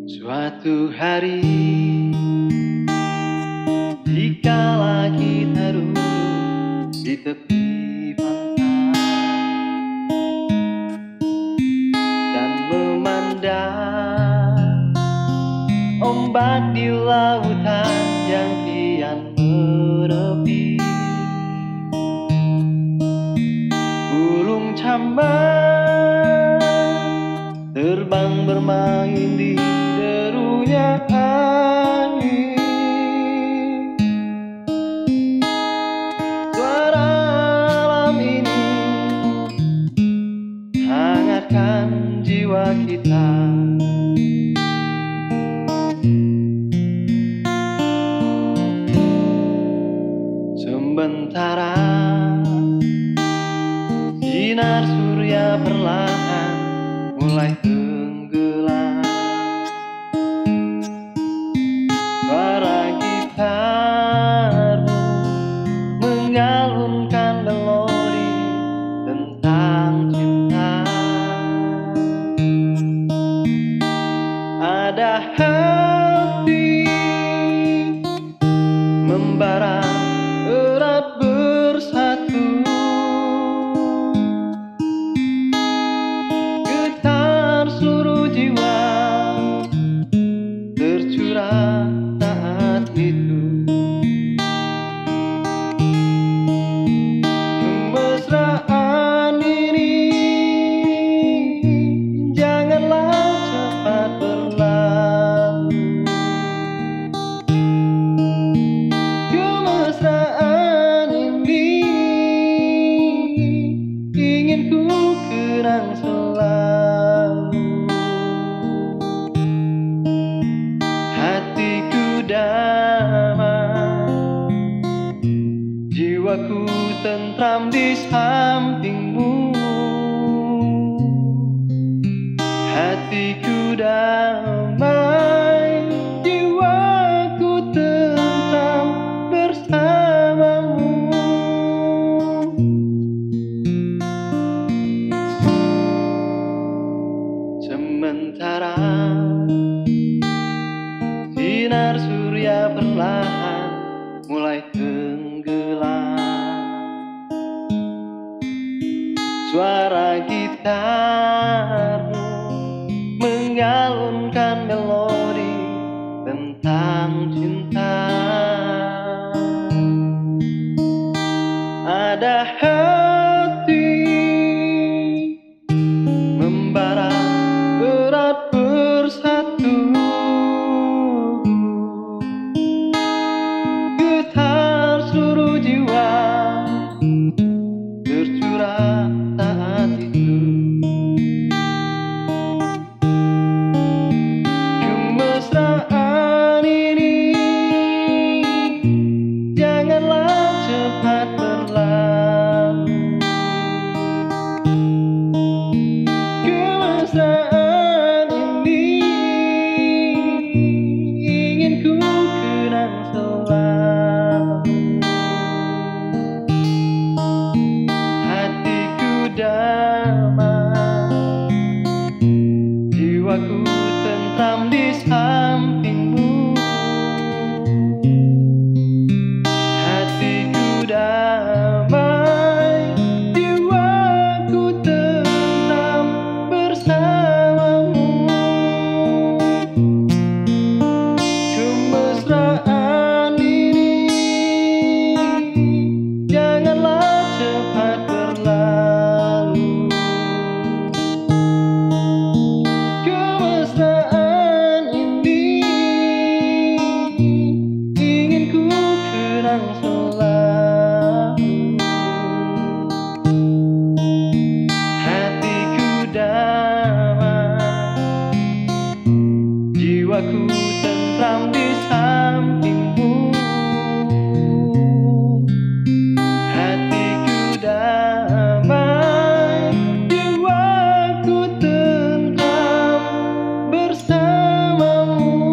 Suatu hari, dikala kita duduk di tepi pantai dan memandang ombak di lautan yang kian menepi, burung camar terbang bermain di derunya angin. Suara alam ini hangatkan jiwa kita. Sementara sinar surya perlahan mulai tenggelam, suara gitarmu mengalunkan melodi tentang cinta. Ada hati membara erat bersatu, getar seluruh jiwa tercurah saat itu. Kemesraan ini janganlah cepat berlalu. Kemesraan ini ingin ku kenang selalu. Hatiku damai, jiwaku tentram di sampingmu. Hatiku damai, jiwaku tentram bersamamu. Sementara sinar surya perlahan mulai tenggelam, suara gitarmu mengalunkan melodi tentang cinta. Ada hati membara erat bersatu, getar seluruh jiwa tercurah saat itu. Kemesraan ini janganlah cepat berlalu. Kemesraan ini ingin ku kenang selalu. Hatiku damai, jiwaku tentram di sampingmu. Hatiku damai, jiwaku tentram bersamamu. Kemesraan ini janganlah cepat berlalu. Kemesraan ini ingin ku kenang selalu. Hatiku damai, jiwaku tentram di sampingmu. Hatiku damai, jiwaku tentram bersamamu.